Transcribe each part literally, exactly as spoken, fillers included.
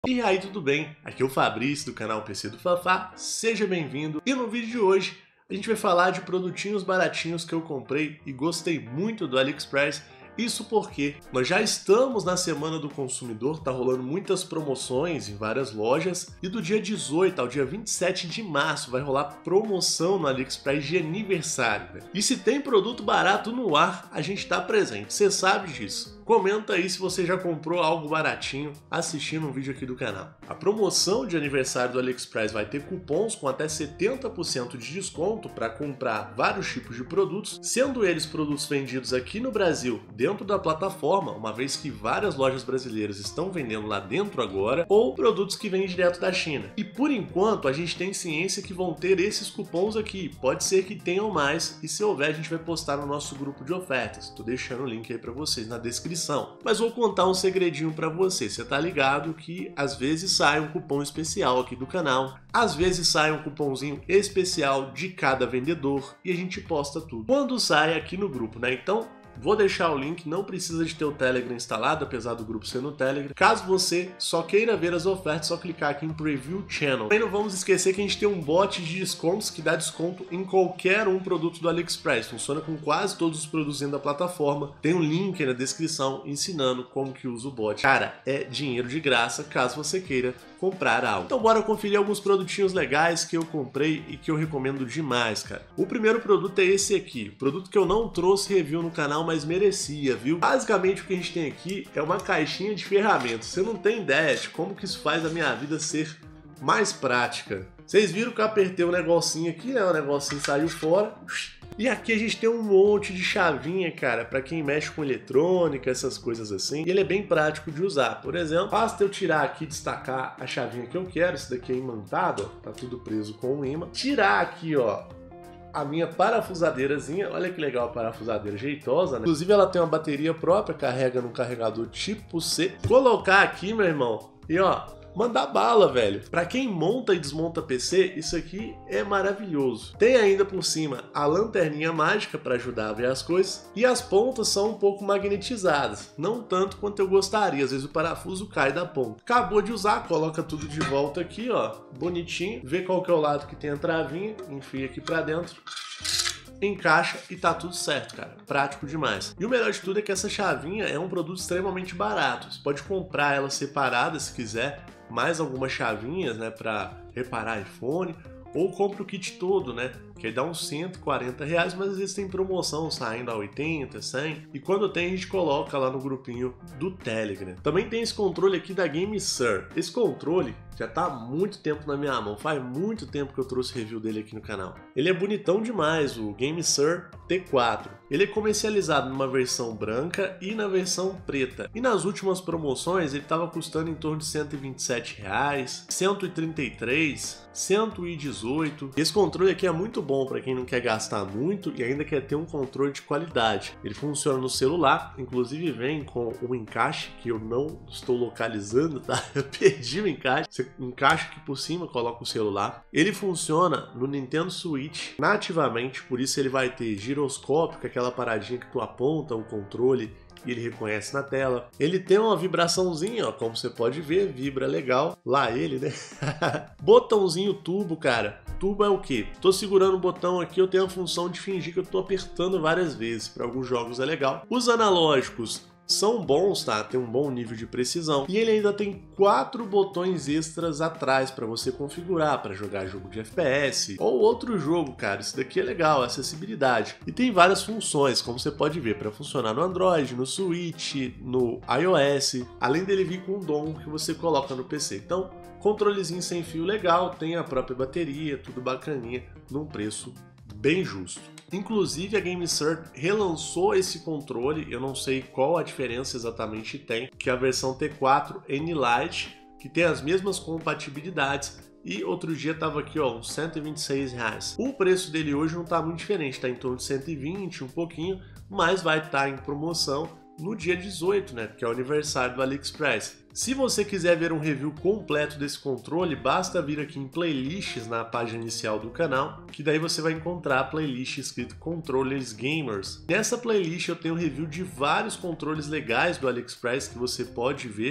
E aí, tudo bem? Aqui é o Fabrício do canal P C do Fafá, seja bem-vindo. E no vídeo de hoje a gente vai falar de produtinhos baratinhos que eu comprei e gostei muito do AliExpress. Isso porque nós já estamos na Semana do Consumidor, tá rolando muitas promoções em várias lojas e do dia dezoito ao dia vinte e sete de março vai rolar promoção no AliExpress de aniversário, velho. E se tem produto barato no ar, a gente tá presente, você sabe disso. Comenta aí se você já comprou algo baratinho assistindo um vídeo aqui do canal. A promoção de aniversário do AliExpress vai ter cupons com até setenta por cento de desconto para comprar vários tipos de produtos, sendo eles produtos vendidos aqui no Brasil dentro da plataforma, uma vez que várias lojas brasileiras estão vendendo lá dentro agora, ou produtos que vêm direto da China. E por enquanto a gente tem ciência que vão ter esses cupons aqui, pode ser que tenham mais e se houver a gente vai postar no nosso grupo de ofertas. Tô deixando o link aí para vocês na descrição. Mas vou contar um segredinho para você, você tá ligado que às vezes sai um cupom especial aqui do canal, às vezes sai um cupomzinho especial de cada vendedor e a gente posta tudo quando sai aqui no grupo, né? Então vou deixar o link, não precisa de ter o Telegram instalado, apesar do grupo ser no Telegram. Caso você só queira ver as ofertas, é só clicar aqui em Preview Channel. Também não vamos esquecer que a gente tem um bot de descontos que dá desconto em qualquer um produto do AliExpress. Funciona com quase todos os produtos dentro da plataforma. Tem um link aí na descrição ensinando como que usa o bot. Cara, é dinheiro de graça caso você queira comprar algo. Então bora conferir alguns produtinhos legais que eu comprei e que eu recomendo demais, cara. O primeiro produto é esse aqui, produto que eu não trouxe review no canal, mas merecia, viu? Basicamente o que a gente tem aqui é uma caixinha de ferramentas. Você não tem ideia de como que isso faz a minha vida ser mais prática. Vocês viram que eu apertei um negocinho aqui, né? O negocinho saiu fora. E aqui a gente tem um monte de chavinha, cara, para quem mexe com eletrônica, essas coisas assim. E ele é bem prático de usar. Por exemplo, basta eu tirar aqui, destacar a chavinha que eu quero. Esse daqui é imantado, ó, tá tudo preso com um imã. Tirar aqui, ó, a minha parafusadeirazinha. Olha que legal a parafusadeira, jeitosa, né? Inclusive ela tem uma bateria própria, carrega no carregador tipo C. Colocar aqui, meu irmão, e ó, mandar bala, velho. Pra quem monta e desmonta P C, isso aqui é maravilhoso. Tem ainda por cima a lanterninha mágica para ajudar a ver as coisas. E as pontas são um pouco magnetizadas. Não tanto quanto eu gostaria. Às vezes o parafuso cai da ponta. Acabou de usar, coloca tudo de volta aqui, ó. Bonitinho. Vê qual que é o lado que tem a travinha. Enfia aqui pra dentro. Encaixa e tá tudo certo, cara. Prático demais. E o melhor de tudo é que essa chavinha é um produto extremamente barato. Você pode comprar ela separada se quiser, mais algumas chavinhas, né, para reparar iPhone, ou compra o kit todo, né, que aí dá uns cento e quarenta reais, mas às vezes tem promoção saindo a oitenta, cem, e quando tem a gente coloca lá no grupinho do Telegram. Também tem esse controle aqui da GameSir. Esse controle já tá há muito tempo na minha mão, faz muito tempo que eu trouxe review dele aqui no canal. Ele é bonitão demais, o GameSir T quatro. Ele é comercializado numa versão branca e na versão preta. E nas últimas promoções ele estava custando em torno de cento e vinte e sete reais, cento e trinta e três, cento e dezoito. Esse controle aqui é muito bom para quem não quer gastar muito e ainda quer ter um controle de qualidade. Ele funciona no celular, inclusive vem com um encaixe que eu não estou localizando, tá? Eu perdi o encaixe. Você encaixa aqui por cima, coloca o celular. Ele funciona no Nintendo Switch nativamente, por isso ele vai ter giroscópio, que é aquela paradinha que tu aponta o controle e ele reconhece na tela. Ele tem uma vibraçãozinha, ó, como você pode ver, vibra legal. Lá ele, né? Botãozinho turbo, cara. Turbo é o quê? Tô segurando o botão aqui, eu tenho a função de fingir que eu tô apertando várias vezes. Para alguns jogos é legal. Os analógicos são bons, tá? Tem um bom nível de precisão. E ele ainda tem quatro botões extras atrás para você configurar, para jogar jogo de F P S ou outro jogo, cara. Isso daqui é legal, acessibilidade. E tem várias funções, como você pode ver, para funcionar no Android, no Switch, no iOS. Além dele vir com um dongle que você coloca no P C. Então, controlezinho sem fio legal, tem a própria bateria, tudo bacaninha, num preço bem justo. Inclusive a GameSir relançou esse controle, eu não sei qual a diferença exatamente tem, que é a versão T quatro N-Lite, que tem as mesmas compatibilidades, e outro dia tava aqui, ó, uns cento e vinte e seis reais. O preço dele hoje não tá muito diferente, tá em torno de cento e vinte, um pouquinho, mas vai estar em promoção no dia dezoito, né, que é o aniversário do AliExpress. Se você quiser ver um review completo desse controle, basta vir aqui em playlists na página inicial do canal, que daí você vai encontrar a playlist escrito Controllers Gamers. Nessa playlist eu tenho review de vários controles legais do AliExpress que você pode ver,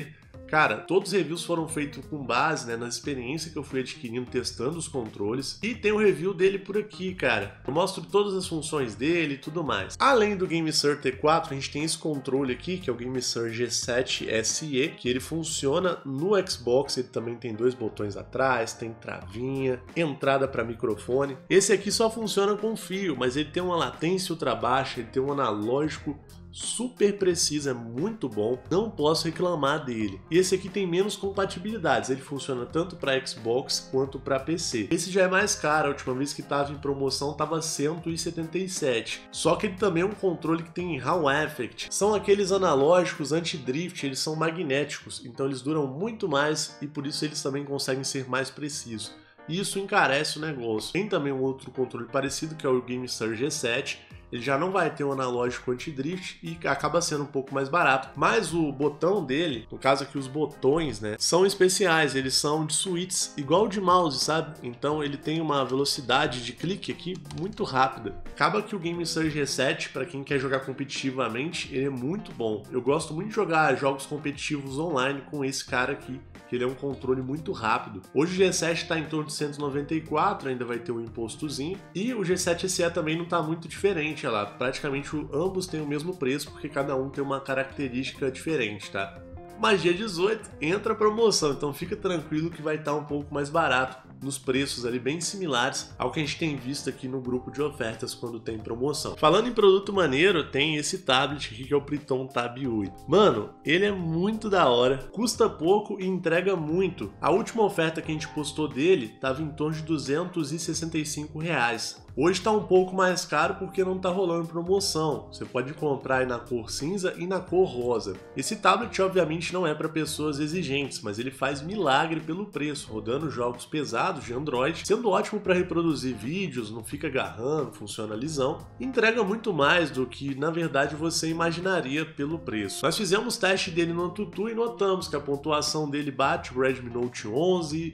Cara, todos os reviews foram feitos com base, né, na experiência que eu fui adquirindo testando os controles. E tem um review dele por aqui, cara. Eu mostro todas as funções dele e tudo mais. Além do GameSir T quatro, a gente tem esse controle aqui, que é o GameSir G sete S E, que ele funciona no Xbox. Ele também tem dois botões atrás, tem travinha, entrada para microfone. Esse aqui só funciona com fio, mas ele tem uma latência ultra baixa, ele tem um analógico super preciso, é muito bom, não posso reclamar dele. E esse aqui tem menos compatibilidades, ele funciona tanto para Xbox quanto para P C. Esse já é mais caro, a última vez que estava em promoção estava cento e setenta e sete. Só que ele também é um controle que tem Hall Effect. São aqueles analógicos anti-drift, eles são magnéticos, então eles duram muito mais e por isso eles também conseguem ser mais precisos. E isso encarece o negócio. Tem também um outro controle parecido que é o GameSir G sete. Ele já não vai ter um analógico anti-drift e acaba sendo um pouco mais barato. Mas o botão dele, no caso aqui os botões, né, são especiais. Eles são de switches, igual de mouse, sabe? Então ele tem uma velocidade de clique aqui muito rápida. Acaba que o GameSir G sete, para quem quer jogar competitivamente, ele é muito bom. Eu gosto muito de jogar jogos competitivos online com esse cara aqui, que ele é um controle muito rápido. Hoje o G sete está em torno de cento e noventa e quatro, ainda vai ter um impostozinho. E o G sete S E também não está muito diferente, olha lá. Praticamente ambos têm o mesmo preço, porque cada um tem uma característica diferente, tá? Mas dia dezoito entra a promoção, então fica tranquilo que vai estar um pouco mais barato, nos preços ali bem similares ao que a gente tem visto aqui no grupo de ofertas quando tem promoção. Falando em produto maneiro, tem esse tablet aqui que é o Priton Tab oito. Mano, ele é muito da hora, custa pouco e entrega muito. A última oferta que a gente postou dele estava em torno de duzentos e sessenta e cinco reais. Hoje está um pouco mais caro porque não está rolando promoção. Você pode comprar aí na cor cinza e na cor rosa. Esse tablet obviamente não é para pessoas exigentes, mas ele faz milagre pelo preço, rodando jogos pesados de Android, sendo ótimo para reproduzir vídeos, não fica agarrando, funciona lisão. Entrega muito mais do que na verdade você imaginaria pelo preço. Nós fizemos teste dele no Antutu e notamos que a pontuação dele bate o Redmi Note onze,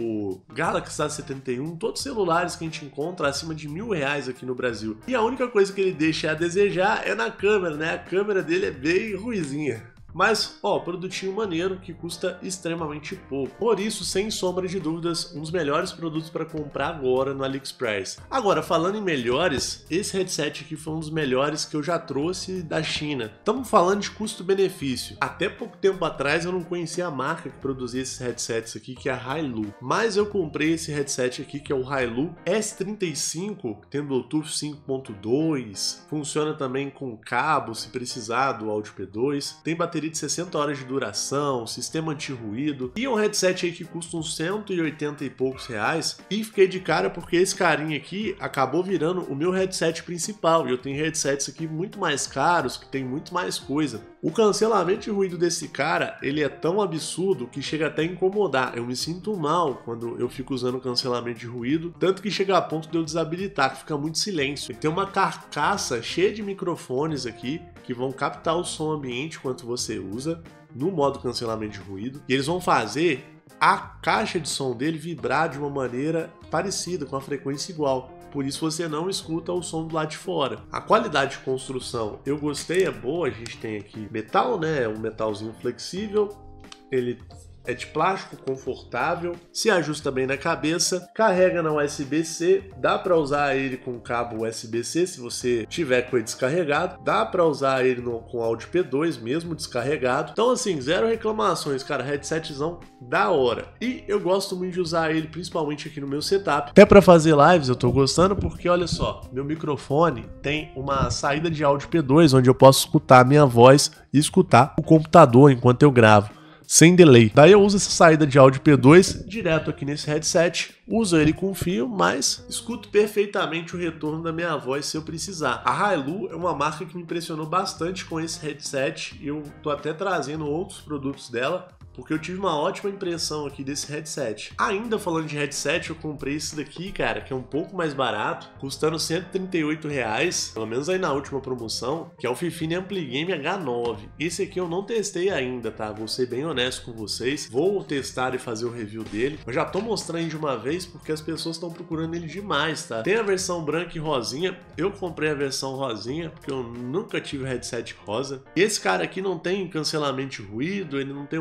o Galaxy A setenta e um, todos os celulares que a gente encontra acima de mil reais aqui no Brasil. E a única coisa que ele deixa a desejar é na câmera, né? A câmera dele é bem ruizinha. Mas, ó, produtinho maneiro que custa extremamente pouco. Por isso, sem sombra de dúvidas, um dos melhores produtos para comprar agora no AliExpress. Agora, falando em melhores, esse headset aqui foi um dos melhores que eu já trouxe da China. Estamos falando de custo-benefício. Até pouco tempo atrás eu não conhecia a marca que produzia esses headsets aqui, que é a Hailu. Mas eu comprei esse headset aqui, que é o Hailu S trinta e cinco, tem Bluetooth cinco ponto dois, funciona também com cabo se precisar do áudio P dois, tem bateria de sessenta horas de duração, sistema anti-ruído e um headset aí que custa uns cento e oitenta e poucos reais. E fiquei de cara porque esse carinha aqui acabou virando o meu headset principal e eu tenho headsets aqui muito mais caros que tem muito mais coisa. O cancelamento de ruído desse cara, ele é tão absurdo que chega até a incomodar. Eu me sinto mal quando eu fico usando cancelamento de ruído, tanto que chega a ponto de eu desabilitar, que fica muito silêncio. Tem uma carcaça cheia de microfones aqui que vão captar o som ambiente enquanto você usa no modo cancelamento de ruído, e eles vão fazer a caixa de som dele vibrar de uma maneira parecida, com a frequência igual. Por isso você não escuta o som do lado de fora. A qualidade de construção eu gostei, é boa. A gente tem aqui metal, né? Um metalzinho flexível. Ele é de plástico, confortável, se ajusta bem na cabeça, carrega na U S B C, dá para usar ele com cabo U S B C se você tiver com ele descarregado, dá para usar ele no, com áudio P dois mesmo descarregado. Então assim, zero reclamações, cara, headsetzão da hora. E eu gosto muito de usar ele principalmente aqui no meu setup. Até para fazer lives eu tô gostando porque olha só, meu microfone tem uma saída de áudio P dois onde eu posso escutar a minha voz e escutar o computador enquanto eu gravo, sem delay. Daí eu uso essa saída de áudio P dois direto aqui nesse headset, uso ele com fio, mas escuto perfeitamente o retorno da minha voz se eu precisar. A Hailu é uma marca que me impressionou bastante com esse headset e eu tô até trazendo outros produtos dela, porque eu tive uma ótima impressão aqui desse headset. Ainda falando de headset, eu comprei esse daqui, cara, que é um pouco mais barato, custando cento e trinta e oito reais, pelo menos aí na última promoção, que é o Fifine Ampligame H nove. Esse aqui eu não testei ainda, tá? Vou ser bem honesto com vocês, vou testar e fazer o review dele. Eu já tô mostrando de uma vez porque as pessoas estão procurando ele demais, tá? Tem a versão branca e rosinha, eu comprei a versão rosinha, porque eu nunca tive headset rosa. E esse cara aqui não tem cancelamento de ruído, ele não tem um monte de furo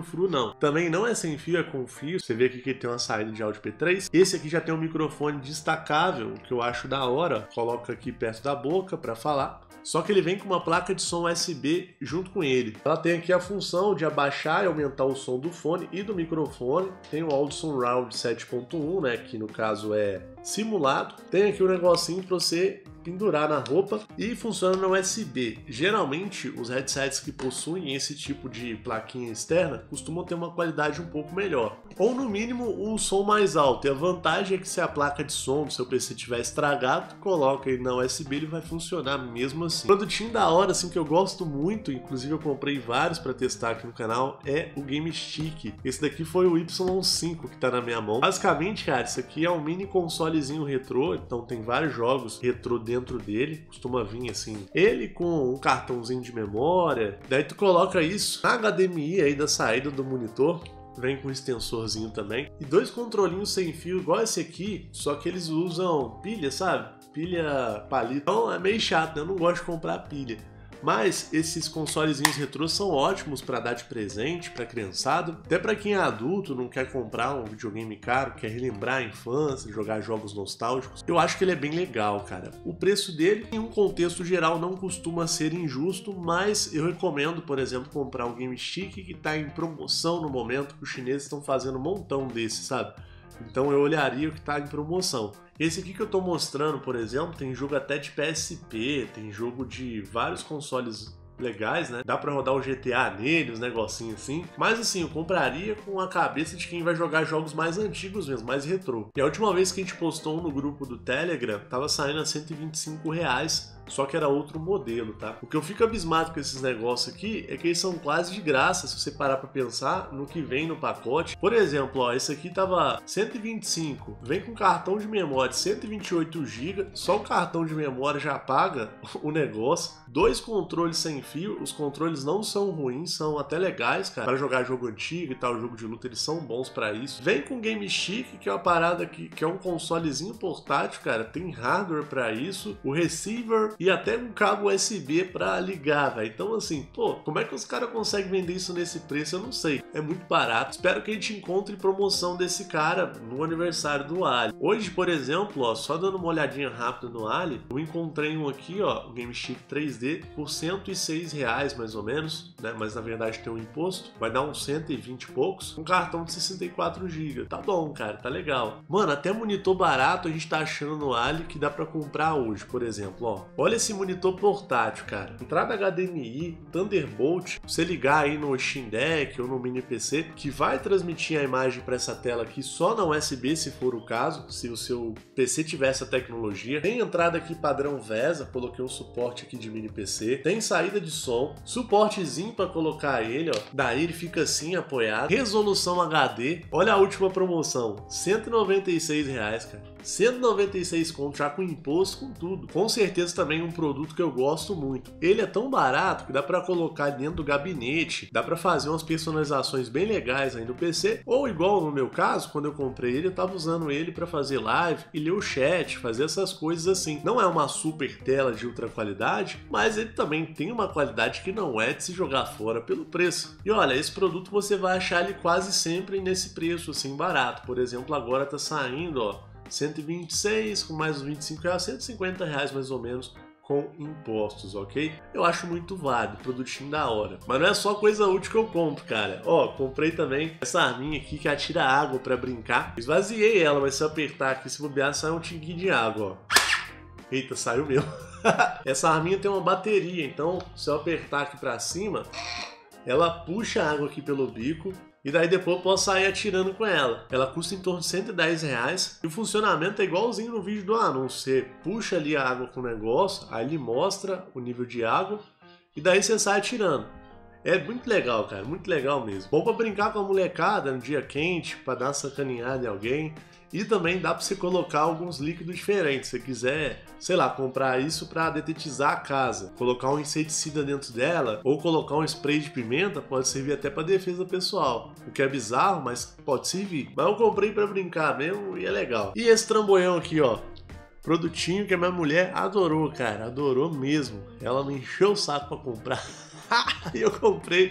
frufru não. Também não é sem fio, é com fio. Você vê aqui que ele tem uma saída de áudio P três. Esse aqui já tem um microfone destacável, que eu acho da hora. Coloca aqui perto da boca para falar. Só que ele vem com uma placa de som U S B junto com ele. Ela tem aqui a função de abaixar e aumentar o som do fone e do microfone. Tem o Audio Surround sete ponto um, né, que no caso é simulado. Tem aqui um negocinho para você pendurar na roupa e funciona no U S B. Geralmente os headsets que possuem esse tipo de plaquinha externa costumam ter uma qualidade um pouco melhor, ou no mínimo um som mais alto. E a vantagem é que se a placa de som do seu P C estiver estragado, coloca ele na U S B, ele vai funcionar mesmo assim. Produtinho da hora, assim, que eu gosto muito, inclusive eu comprei vários para testar aqui no canal, é o Game Stick. Esse daqui foi o Y cinco que tá na minha mão. Basicamente, cara, isso aqui é um mini consolezinho retrô, então tem vários jogos retrô dentro dele, costuma vir assim, ele com um cartãozinho de memória, daí tu coloca isso na H D M I aí da saída do monitor, vem com um extensorzinho também, e dois controlinhos sem fio igual esse aqui, só que eles usam pilha, sabe? Pilha palito, então é meio chato, né? Eu não gosto de comprar pilha. Mas esses consolezinhos retrô são ótimos para dar de presente para criançada, até para quem é adulto, não quer comprar um videogame caro, quer relembrar a infância, jogar jogos nostálgicos. Eu acho que ele é bem legal, cara. O preço dele, em um contexto geral, não costuma ser injusto, mas eu recomendo, por exemplo, comprar um Game Stick que está em promoção no momento, que os chineses estão fazendo um montão desses, sabe? Então eu olharia o que está em promoção. Esse aqui que eu estou mostrando, por exemplo, tem jogo até de P S P, tem jogo de vários consoles legais, né? Dá pra rodar o G T A nele, uns negocinhos assim. Mas assim, eu compraria com a cabeça de quem vai jogar jogos mais antigos mesmo, mais retrô. E a última vez que a gente postou um no grupo do Telegram, tava saindo a cento e vinte e cinco reais. Só que era outro modelo, tá? O que eu fico abismado com esses negócios aqui é que eles são quase de graça, se você parar pra pensar no que vem no pacote. Por exemplo, ó, esse aqui tava cento e vinte e cinco, vem com cartão de memória cento e vinte e oito gigas, só o cartão de memória já paga o negócio. Dois controles sem fio, os controles não são ruins, são até legais, cara. Para jogar jogo antigo e tal, jogo de luta, eles são bons pra isso. Vem com Game Stick, que é uma parada que, que é um consolezinho portátil, cara, tem hardware pra isso, o receiver e até um cabo U S B pra ligar, velho. Então assim, pô, como é que os caras conseguem vender isso nesse preço? Eu não sei. É muito barato. Espero que a gente encontre promoção desse cara no aniversário do Ali. Hoje, por exemplo, ó, só dando uma olhadinha rápida no Ali, eu encontrei um aqui, ó, o Game Stick três D por cento e seis reais mais ou menos, né? Mas na verdade tem um imposto, vai dar uns cento e vinte e poucos. Um cartão de sessenta e quatro gigas. Tá bom, cara, tá legal. Mano, até monitor barato a gente tá achando no Ali que dá pra comprar hoje, por exemplo, ó. Olha esse monitor portátil, cara. Entrada H D M I, Thunderbolt, você ligar aí no Steam Deck ou no mini P C, que vai transmitir a imagem para essa tela aqui só na U S B, se for o caso, se o seu P C tiver essa tecnologia. Tem entrada aqui padrão VESA, coloquei um suporte aqui de mini P C. Tem saída de som, suportezinho para colocar ele, ó. Daí ele fica assim apoiado. Resolução H D. Olha a última promoção, cento e noventa e seis reais, cara. cento e noventa e seis conto já com imposto, com tudo. Com certeza também um produto que eu gosto muito. Ele é tão barato que dá para colocar dentro do gabinete, dá para fazer umas personalizações bem legais aí no P C, ou igual no meu caso, quando eu comprei ele, eu tava usando ele para fazer live e ler o chat, fazer essas coisas assim. Não é uma super tela de ultra qualidade, mas ele também tem uma qualidade que não é de se jogar fora pelo preço. E olha, esse produto você vai achar ele quase sempre nesse preço assim barato. Por exemplo, agora tá saindo, ó, cento e vinte e seis com mais uns vinte e cinco reais, cento e cinquenta reais mais ou menos com impostos, ok? Eu acho muito válido, produtinho da hora. Mas não é só coisa útil que eu compro, cara. Ó, comprei também essa arminha aqui que atira água pra brincar. Esvaziei ela, mas se eu apertar aqui, se bobear, sai um tinguinho de água, ó. Eita, saiu mesmo. Essa arminha tem uma bateria, então se eu apertar aqui pra cima, ela puxa a água aqui pelo bico. E daí depois eu posso sair atirando com ela. Ela custa em torno de cento e dez reais. E o funcionamento é igualzinho no vídeo do anúncio. Você puxa ali a água com o negócio, aí ele mostra o nível de água. E daí você sai atirando. É muito legal, cara. Muito legal mesmo. Bom pra brincar com a molecada no dia quente, pra dar uma sacaneada em alguém. E também dá para você colocar alguns líquidos diferentes. Se você quiser, sei lá, comprar isso para detetizar a casa, colocar um inseticida dentro dela, ou colocar um spray de pimenta, pode servir até para defesa pessoal. O que é bizarro, mas pode servir. Mas eu comprei para brincar mesmo e é legal. E esse trambolhão aqui, ó. Produtinho que a minha mulher adorou, cara. Adorou mesmo. Ela me encheu o saco para comprar. E eu comprei.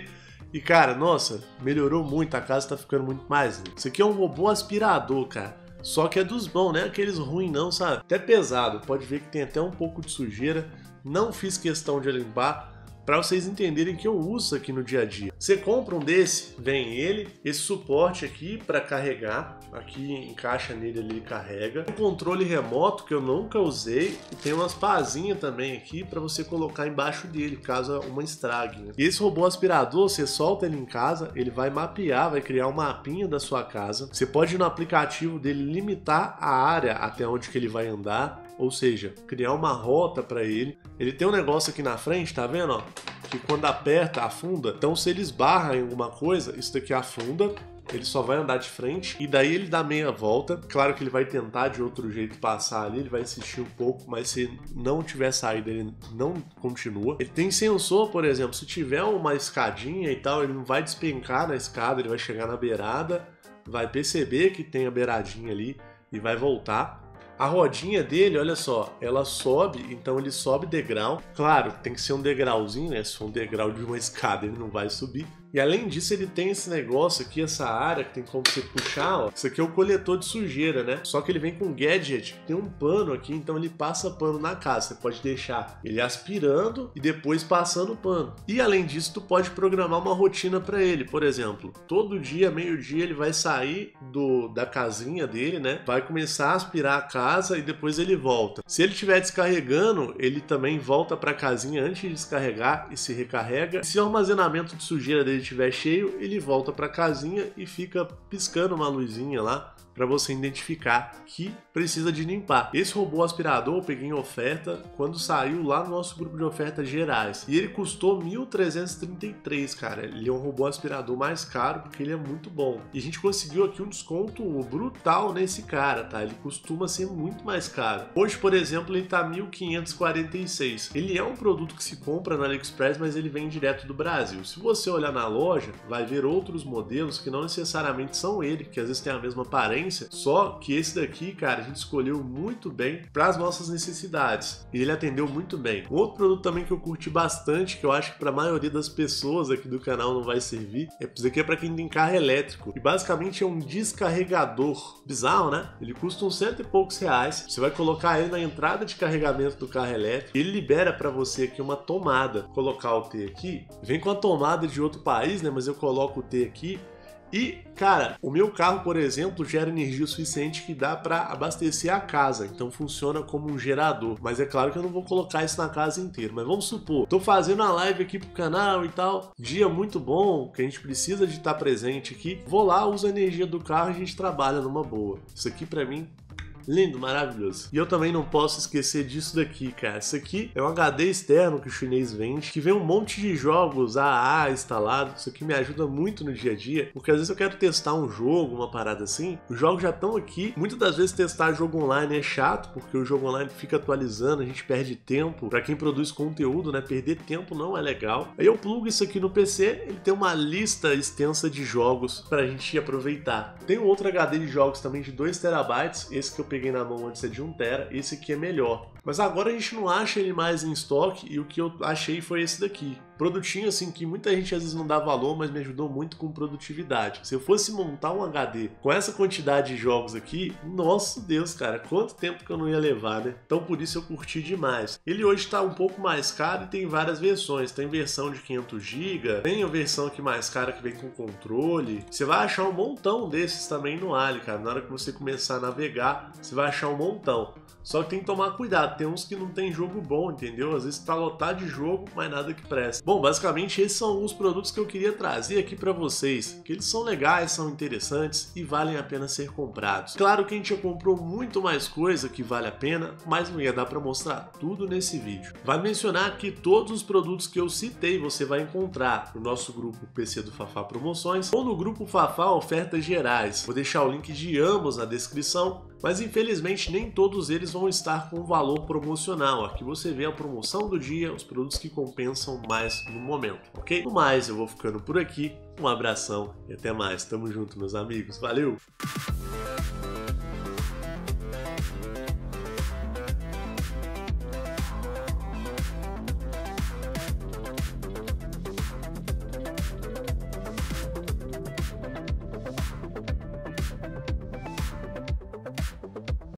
E cara, nossa, melhorou muito, a casa tá ficando muito mais limpa. Isso aqui é um robô aspirador, cara. Só que é dos bons, não é aqueles ruins não, sabe? Até pesado, pode ver que tem até um pouco de sujeira. Não fiz questão de limpar, para vocês entenderem que eu uso isso aqui no dia a dia. Você compra um desse, vem ele, esse suporte aqui para carregar, aqui encaixa nele, ele carrega. Um controle remoto que eu nunca usei, e tem umas pazinhas também aqui para você colocar embaixo dele, caso uma estrague, né? E esse robô aspirador, você solta ele em casa, ele vai mapear, vai criar um mapinha da sua casa. Você pode no aplicativo dele limitar a área até onde que ele vai andar, ou seja, criar uma rota para ele. Ele tem um negócio aqui na frente, tá vendo, ó? Que quando aperta, afunda. Então se ele esbarra em alguma coisa, isso daqui afunda, ele só vai andar de frente e daí ele dá meia volta. Claro que ele vai tentar de outro jeito passar ali, ele vai insistir um pouco, mas se não tiver saída, ele não continua. Ele tem sensor, por exemplo, se tiver uma escadinha e tal, ele não vai despencar na escada, ele vai chegar na beirada, vai perceber que tem a beiradinha ali e vai voltar. A rodinha dele, olha só, ela sobe, então ele sobe degrau. Claro, tem que ser um degrauzinho, né? Se for um degrau de uma escada, ele não vai subir. E além disso, ele tem esse negócio aqui, essa área que tem como você puxar, ó. Isso aqui é o coletor de sujeira, né? Só que ele vem com um gadget, tem um pano aqui, então ele passa pano na casa. Você pode deixar ele aspirando e depois passando o pano. E além disso, tu pode programar uma rotina para ele. Por exemplo, todo dia, meio-dia, ele vai sair do, da casinha dele, né? Vai começar a aspirar a casa e depois ele volta. Se ele estiver descarregando, ele também volta para a casinha antes de descarregar e se recarrega. Se o armazenamento de sujeira dele estiver cheio, ele volta para a casinha e fica piscando uma luzinha lá para você identificar que precisa de limpar. Esse robô aspirador eu peguei em oferta quando saiu lá no nosso grupo de ofertas gerais e ele custou mil trezentos e trinta e três, cara. Ele é um robô aspirador mais caro porque ele é muito bom. E a gente conseguiu aqui um desconto brutal nesse cara, tá? Ele costuma ser muito mais caro. Hoje, por exemplo, ele tá mil quinhentos e quarenta e seis. Ele é um produto que se compra no AliExpress, mas ele vem direto do Brasil. Se você olhar na loja, vai ver outros modelos que não necessariamente são ele, que às vezes tem a mesma aparência, só que esse daqui, cara, a gente escolheu muito bem para as nossas necessidades e ele atendeu muito bem. Um outro produto também que eu curti bastante, que eu acho que para a maioria das pessoas aqui do canal não vai servir, é isso aqui é para quem tem carro elétrico e basicamente é um descarregador. Bizarro, né? Ele custa uns cento e poucos reais. Você vai colocar ele na entrada de carregamento do carro elétrico, ele libera para você aqui uma tomada. Vou colocar o T aqui, vem com a tomada de outro país, né? Mas eu coloco o T aqui. E, cara, o meu carro, por exemplo, gera energia suficiente que dá para abastecer a casa, então funciona como um gerador. Mas é claro que eu não vou colocar isso na casa inteira, mas vamos supor, tô fazendo a live aqui pro canal e tal, dia muito bom, que a gente precisa de estar presente aqui, vou lá, uso a energia do carro e a gente trabalha numa boa. Isso aqui pra mim... lindo, maravilhoso. E eu também não posso esquecer disso daqui, cara. Isso aqui é um H D externo que o chinês vende, que vem um monte de jogos A A instalado. Isso aqui me ajuda muito no dia a dia, porque às vezes eu quero testar um jogo, uma parada assim. Os jogos já estão aqui. Muitas das vezes testar jogo online é chato, porque o jogo online fica atualizando, a gente perde tempo. Pra quem produz conteúdo, né, perder tempo não é legal. Aí eu plugo isso aqui no P C, ele tem uma lista extensa de jogos pra gente aproveitar. Tem um outro H D de jogos também de dois terabytes, esse que eu peguei na mão antes é de um tera, esse aqui é melhor. Mas agora a gente não acha ele mais em estoque e o que eu achei foi esse daqui. Produtinho assim que muita gente às vezes não dá valor, mas me ajudou muito com produtividade. Se eu fosse montar um H D com essa quantidade de jogos aqui, nossa Deus, cara, quanto tempo que eu não ia levar, né? Então por isso eu curti demais. Ele hoje tá um pouco mais caro e tem várias versões. Tem versão de quinhentos gigas, tem a versão aqui mais cara que vem com controle. Você vai achar um montão desses também no Ali, cara. Na hora que você começar a navegar, você vai achar um montão. Só que tem que tomar cuidado, tem uns que não tem jogo bom, entendeu? Às vezes tá lotado de jogo, mas nada que presta. Bom, basicamente esses são os produtos que eu queria trazer aqui pra vocês, que eles são legais, são interessantes e valem a pena ser comprados. Claro que a gente já comprou muito mais coisa que vale a pena, mas não ia dar pra mostrar tudo nesse vídeo. Vale mencionar que todos os produtos que eu citei você vai encontrar no nosso grupo P C do Fafá Promoções ou no grupo Fafá Ofertas Gerais. Vou deixar o link de ambos na descrição. Mas infelizmente nem todos eles vão estar com valor promocional. Aqui você vê a promoção do dia, os produtos que compensam mais no momento, ok? No mais, eu vou ficando por aqui. Um abração e até mais. Tamo junto, meus amigos. Valeu!